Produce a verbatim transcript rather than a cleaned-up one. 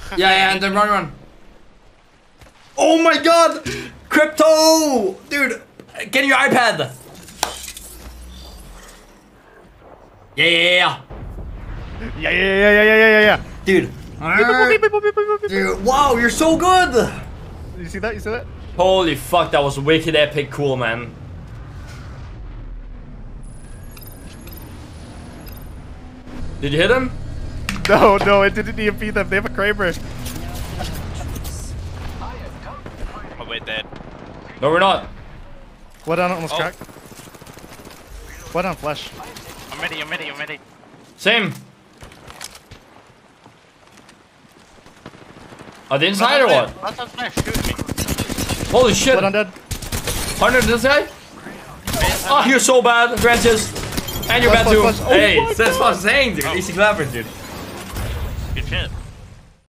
Yeah, yeah, and then run, run. Oh my god! Crypto! Dude, get your iPad! Yeah, yeah, yeah. Yeah, yeah, yeah, yeah, yeah, yeah, yeah. Dude. Dude, wow, you're so good! You see that? You see that? Holy fuck, that was wicked epic cool, man. Did you hit him? No, no, it didn't E M P them. They have a Kraber. Oh wait, dead. No, we're not. What on almost Oh. cracked? What on flash? I'm ready, I'm ready, I'm ready. Same. Are they inside or what? What's on flash? Shoot me. Holy shit. What on dead? one hundred this guy? Oh, you're so bad, Francis. And you're Flash, bad too. flash, flash. Oh Hey, my that's what I'm saying, dude. Easy clappers, dude. Good shit.